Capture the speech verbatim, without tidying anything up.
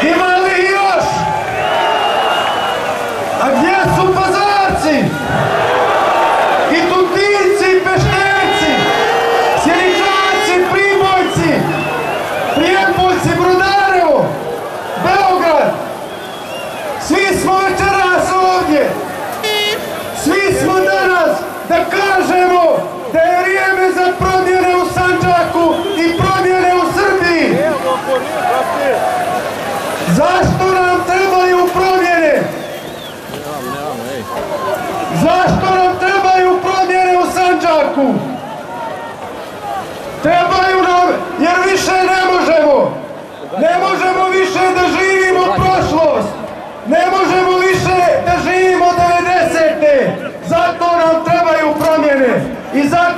Ima li još? A gdje su Pazarci? I Tutinci, i Pešterci, Sjeničanci, Pribojci, Prijepoljci, Brodarevo, Beograd. Svi smo večeras ovdje. Svi smo danas da kažemo da je vrijeme za promjene u Sandžaku i promjene u Srbiji. Zašto nam trebaju promjene? Zašto nam trebaju promjene u Sandžaku? Trebaju nam jer više ne možemo. Ne možemo više da živimo prošlost. Ne možemo više da živimo devedesete. Zato nam trebaju promjene. I zato